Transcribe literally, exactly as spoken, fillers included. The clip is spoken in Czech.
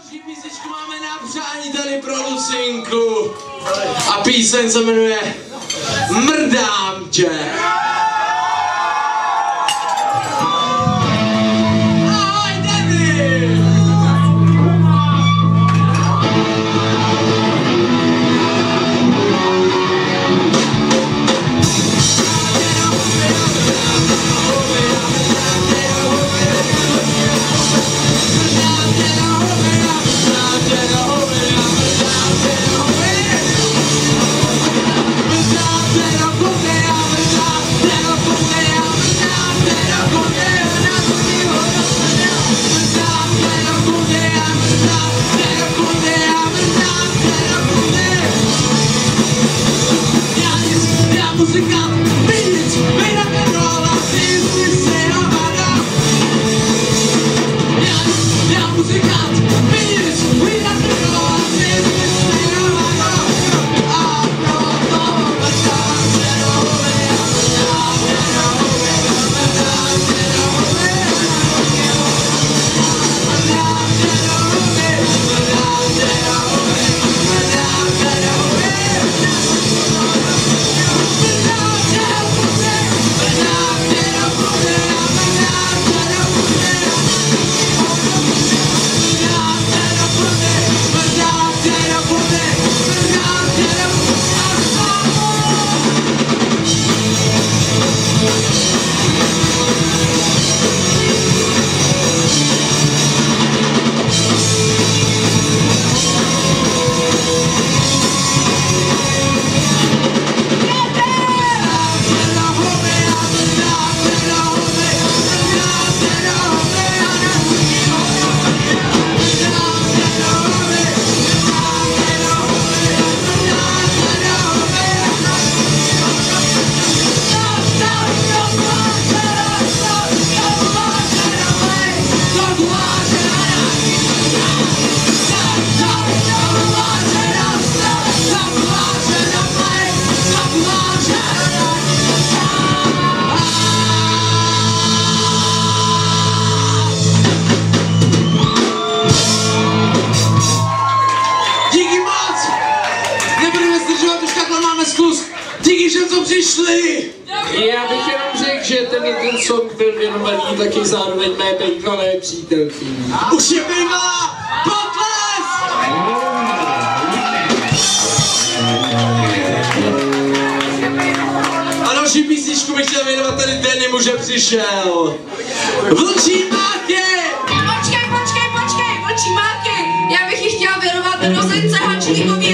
Další písničku máme na přání tady pro Lucinku. A píseň se jmenuje Mrdám tě. Díky, že to přišli! Já bych jenom řekl, že ten, ten song byl věnovaný taky zároveň mé bývalé přítelky. Už je bývalá! Potles! A další písničku bych chtěl věnovat tady Denimu, že přišel. Vlčí máky! Počkej, počkej, počkej, Vlčí máky! Já bych ji chtěla věnovat Rozince Hačlíkově.